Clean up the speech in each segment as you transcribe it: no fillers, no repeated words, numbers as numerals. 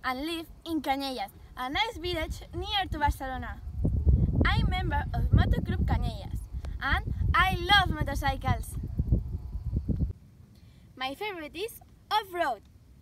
and live in Canyelles, a nice village near to Barcelona. I'm a member of Moto Club Canyelles, and I love motorcycles. My favorite is off-road.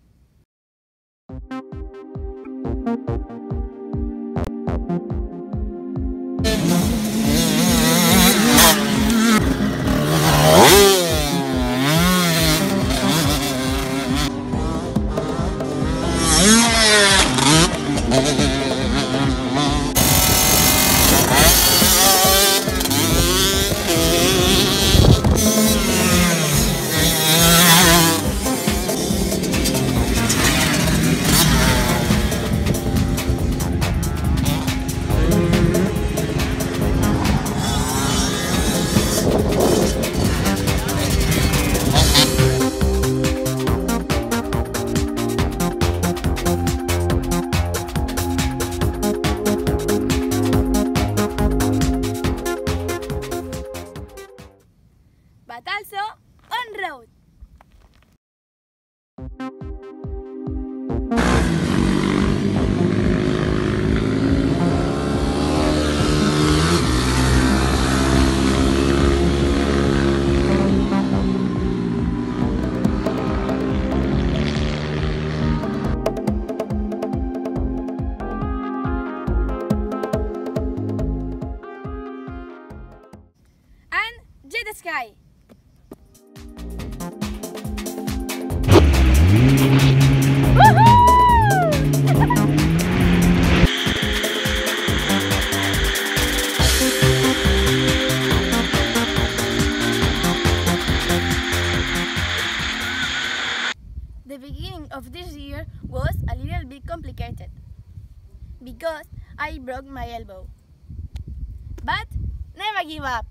But also on-road. And jet ski. The beginning of this year was a little bit complicated because I broke my elbow. But never give up.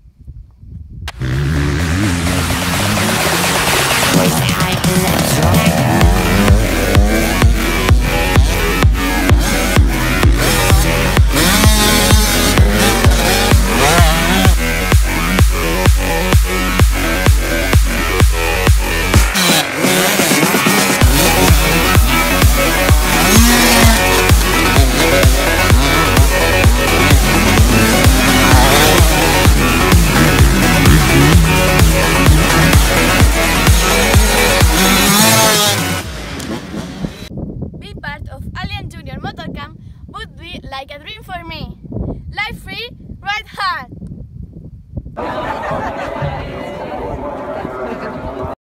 Part of Allianz Junior Motor Camp would be like a dream for me. Life free, ride hard!